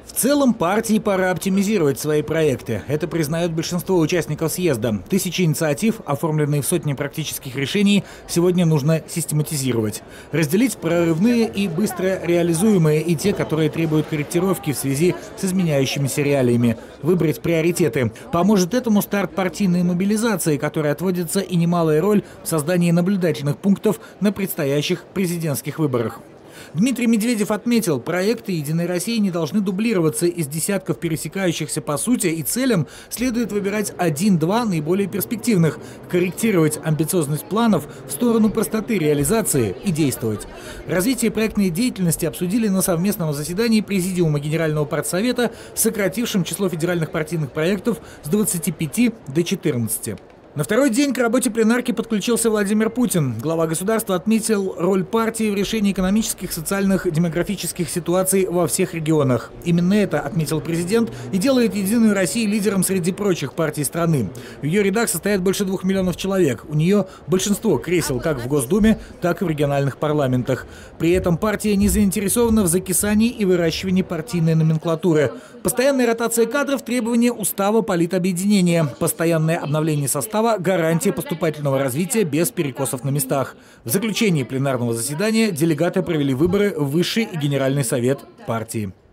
В целом, партии пора оптимизировать свои проекты. Это признают большинство участников съезда. Тысячи инициатив, оформленные в сотни практических решений, сегодня нужно систематизировать. Разделить прорывные и быстро реализуемые и те, которые требуют корректировки в связи с изменяющимися реалиями. Выбрать приоритеты. Поможет этому старт партийной мобилизации, которой отводится и немалая роль в создании наблюдательных пунктов на предстоящих президентских выборах. Дмитрий Медведев отметил, проекты «Единой России» не должны дублироваться. Из десятков пересекающихся по сути и целям следует выбирать один-два наиболее перспективных, корректировать амбициозность планов в сторону простоты реализации и действовать. Развитие проектной деятельности обсудили на совместном заседании Президиума Генерального партсовета, сократившем число федеральных партийных проектов с 25 до 14. На второй день к работе пленарки подключился Владимир Путин. Глава государства отметил роль партии в решении экономических, социальных, демографических ситуаций во всех регионах. Именно это, отметил президент, и делает «Единую Россию» лидером среди прочих партий страны. В ее рядах состоят больше 2 миллионов человек. У нее большинство кресел как в Госдуме, так и в региональных парламентах. При этом партия не заинтересована в закисании и выращивании партийной номенклатуры. Постоянная ротация кадров – требование устава политобъединения. Постоянное обновление состава – гарантия поступательного развития без перекосов на местах. В заключении пленарного заседания делегаты провели выборы в Высший и Генеральный совет партии.